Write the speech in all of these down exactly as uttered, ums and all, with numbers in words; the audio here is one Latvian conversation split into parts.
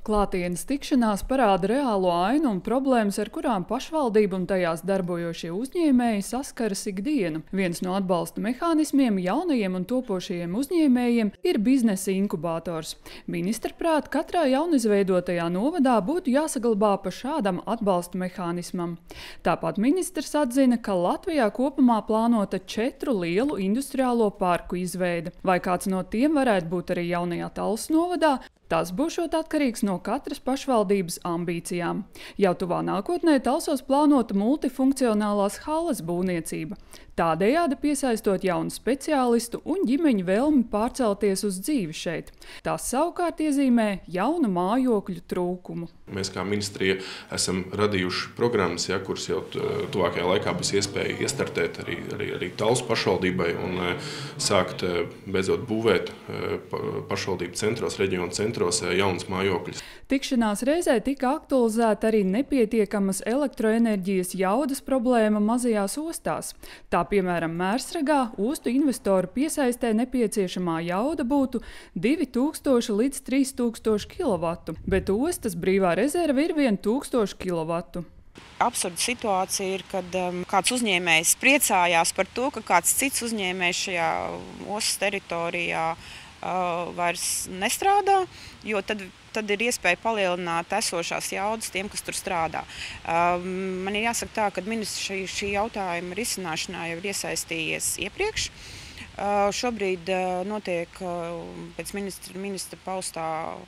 Klātienes tikšanās parāda reālo ainu un problēmas, ar kurām pašvaldība un tajās darbojošie uzņēmēji saskaras ikdienu. Viens no atbalsta mehānismiem jaunajiem un topošajiem uzņēmējiem ir biznesa inkubators. Ministra prāt, katrā jaunizveidotajā novadā būtu jāsaglabā pa šādam atbalsta mehānismam. Tāpat ministrs atzina, ka Latvijā kopumā plānota četru lielu industriālo parku izveide. Vai kāds no tiem varētu būt arī jaunajā Talsu novadā? Tas būšot atkarīgs no katras pašvaldības ambīcijām. Jau tuvā nākotnē Talsos plānota multifunkcionālās halles būvniecība, tādējādi piesaistot jaunu speciālistu un ģimeņu vēlmi pārcelties uz dzīvi šeit. Tas savukārt iezīmē jaunu mājokļu trūkumu. Mēs kā ministrija esam radījuši programmas, ja, kuras jau tuvākajā laikā būs iespēja iestartēt arī, arī, arī Talsu pašvaldībai un sākt beidzot būvēt pašvaldību centros, reģionu centros jaunas mājokļus. Tikšanās reizē tika aktualizēta arī nepietiekamas elektroenerģijas jaudas problēma mazajās ostās. Tā, piemēram, Mērsragā ostu investoru piesaistē nepieciešamā jauda būtu divi tūkstoši līdz trīs tūkstoši kilovatu, bet ostas brīvā rezerve ir viens tūkstoši kilovatu. Absurda situācija ir, kad um, kāds uzņēmējs priecājās par to, ka kāds cits uzņēmējs šajā ostas teritorijā uh, vairs nestrādā, jo tad, tad ir iespēja palielināt esošās jaudas tiem, kas tur strādā. Um, man ir jāsaka tā, ka ministrs šī, šī jautājuma risināšanā jau ir iesaistījies iepriekš. Uh, šobrīd uh, notiek, uh, pēc ministra, ministra paustā,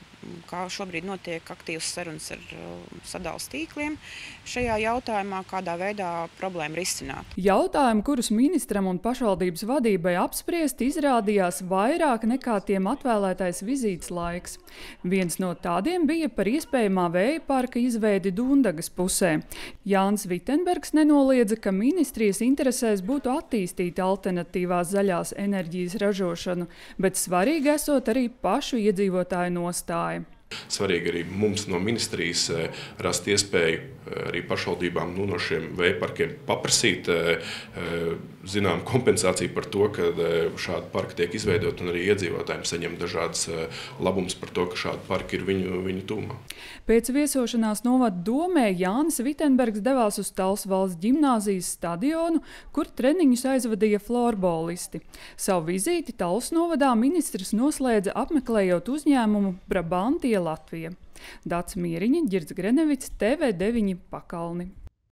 kā šobrīd notiek aktīvas sarunas ar uh, sadales tīkliem šajā jautājumā, kādā veidā problēmu risināt. Jautājumi, kurus ministram un pašvaldības vadībai apspriest, izrādījās vairāk nekā tiem atvēlētais vizītes laiks. Viens no tādiem bija par iespējamā vēja parka izveidi Dundagas pusē. Jānis Vitenbergs nenoliedza, ka ministrijas interesēs būtu attīstīt alternatīvās zaļās enerģijas ražošanu, bet svarīgi esot arī pašu iedzīvotāju nostāja. Svarīgi arī mums no ministrijas rast iespēju arī pašvaldībām nu, no šiem vēja parkiem paprasīt zinām kompensāciju par to, ka šādi parki tiek izveidot un arī iedzīvotājiem saņem dažādas labumus par to, ka šādi parki ir viņu, viņu tūmā. Pēc viesošanās novada domē Jānis Vitenbergs devās uz Talsu valsts ģimnāzijas stadionu, kur treniņus aizvadīja florbolisti. Savu vizīti Talsu novadā ministrs noslēdza apmeklējot uzņēmumu Brabantie Latvija. Dats Mieriņa, Ģirds Grenevits, T V deviņi Pakalni.